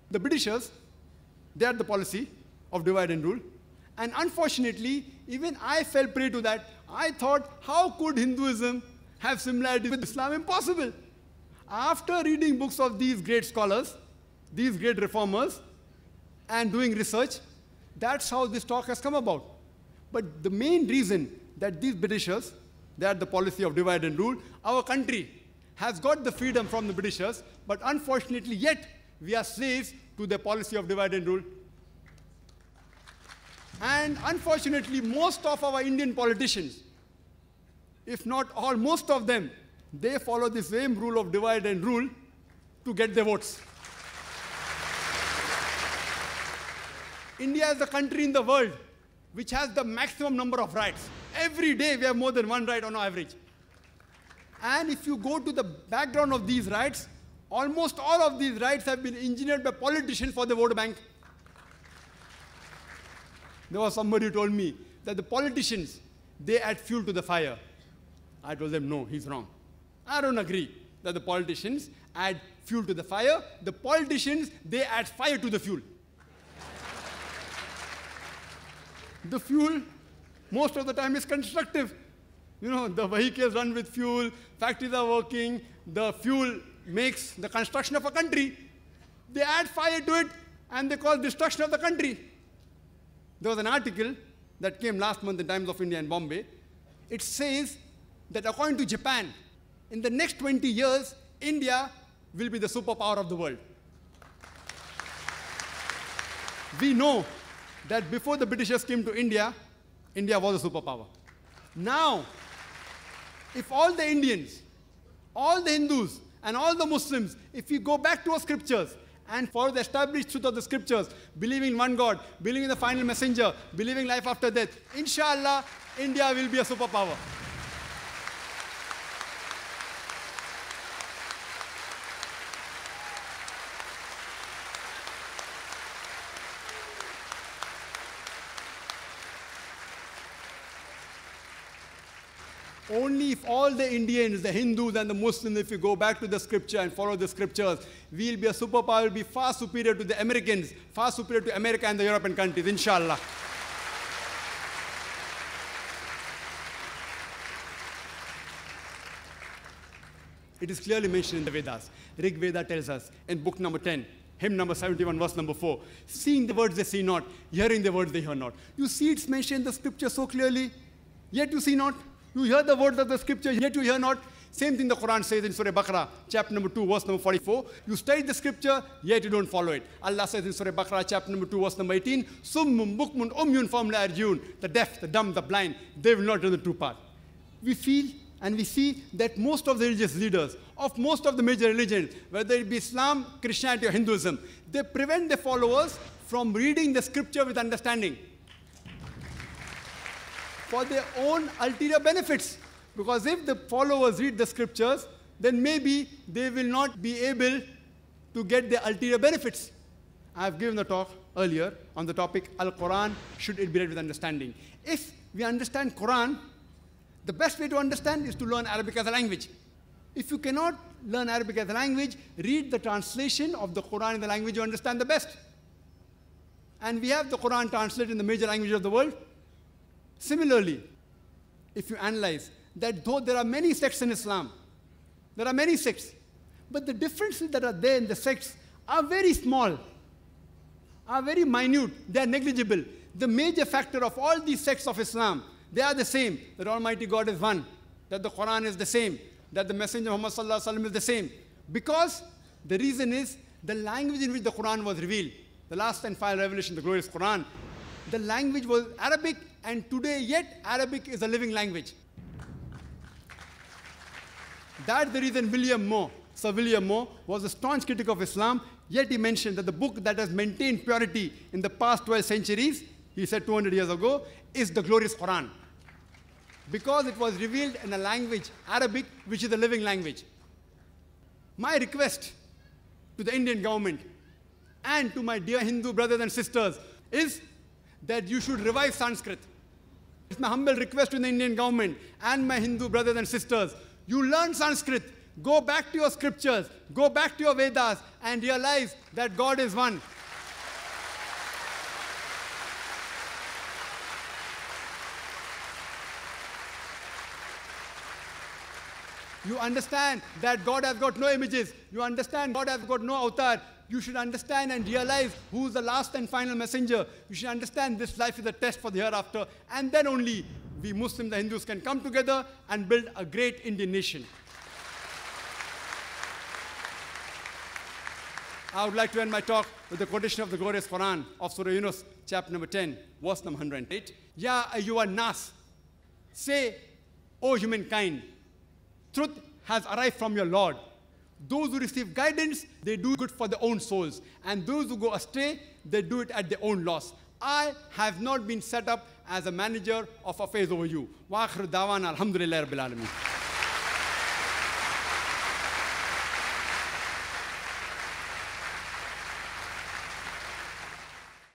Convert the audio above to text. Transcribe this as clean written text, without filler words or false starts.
The Britishers, they had the policy of divide and rule. And unfortunately, even I fell prey to that. I thought, how could Hinduism have similarity with Islam? Impossible. After reading books of these great scholars, these great reformers, and doing research, that's how this talk has come about. But the main reason that these Britishers, they had the policy of divide and rule, our country has got the freedom from the Britishers, but unfortunately yet we are slaves to their policy of divide and rule. And unfortunately, most of our Indian politicians, if not all, most of them, they follow the same rule of divide and rule to get their votes. India is the country in the world which has the maximum number of rights. Every day we have more than one right on average. And if you go to the background of these rights, almost all of these rights have been engineered by politicians for the vote bank. There was somebody who told me that the politicians, they add fuel to the fire. I told them, no, he's wrong. I don't agree that the politicians add fuel to the fire. The politicians, they add fire to the fuel. The fuel, most of the time, is constructive. You know, the vehicles run with fuel, factories are working, the fuel makes the construction of a country. They add fire to it, and they cause destruction of the country. There was an article that came last month in Times of India in Bombay. It says that according to Japan, in the next 20 years, India will be the superpower of the world. We know that before the Britishers came to India, India was a superpower. Now, if all the Indians, all the Hindus, and all the Muslims, if we go back to our scriptures and follow the established truth of the scriptures, believing in one God, believing in the final messenger, believing life after death, inshallah, India will be a superpower. Only if all the Indians, the Hindus and the Muslims, if we go back to the scripture and follow the scriptures, we'll be a superpower, we'll be far superior to the Americans, far superior to America and the European countries, inshallah. It is clearly mentioned in the Vedas. Rig Veda tells us in book number 10, hymn number 71, verse number 4, seeing the words they see not, hearing the words they hear not. You see it's mentioned in the scripture so clearly, yet you see not. You hear the words of the scripture, yet you hear not. Same thing the Quran says in Surah Baqarah, chapter number 2, verse number 44. You study the scripture, yet you don't follow it. Allah says in Surah Baqarah, chapter number 2, verse number 18, Summum bukmun umyun fahum la yarjiun. The deaf, the dumb, the blind, they will not know the true path. We feel and we see that most of the religious leaders of most of the major religions, whether it be Islam, Christianity, or Hinduism, they prevent their followers from reading the scripture with understanding, for their own ulterior benefits. Because if the followers read the scriptures, then maybe they will not be able to get the ulterior benefits. I have given a talk earlier on the topic, Al-Quran, should it be read with understanding. If we understand Quran, the best way to understand is to learn Arabic as a language. If you cannot learn Arabic as a language, read the translation of the Quran in the language you understand the best. And we have the Quran translated in the major languages of the world. Similarly, if you analyze that though there are many sects in Islam, there are many sects, but the differences that are there in the sects are very small, are very minute, they are negligible. The major factor of all these sects of Islam, they are the same, that Almighty God is one, that the Quran is the same, that the Messenger Muhammad Sallallahu Alaihi Wasallam is the same. Because the reason is the language in which the Quran was revealed, the last and final revelation, the glorious Quran, the language was Arabic, and today yet Arabic is a living language. That's the reason Sir William Moore was a staunch critic of Islam, yet he mentioned that the book that has maintained purity in the past 12 centuries, he said 200 years ago, is the glorious Quran. Because it was revealed in a language, Arabic, which is a living language. My request to the Indian government and to my dear Hindu brothers and sisters is that you should revive Sanskrit. It's my humble request to the Indian government and my Hindu brothers and sisters. You learn Sanskrit. Go back to your scriptures, go back to your Vedas, and realize that God is one. You understand that God has got no images. You understand God has got no avatar. You should understand and realize who is the last and final messenger. You should understand this life is a test for the hereafter. And then only we Muslims and Hindus can come together and build a great Indian nation. I would like to end my talk with the quotation of the glorious Quran of Surah Yunus, chapter number 10, verse number 108. Ya ayyuhan nas, say, O humankind, truth has arrived from your Lord. Those who receive guidance, they do good for their own souls. And those who go astray, they do it at their own loss. I have not been set up as a manager of affairs over you. Wa akhiru da'wana alhamdulillahi rabbil alameen.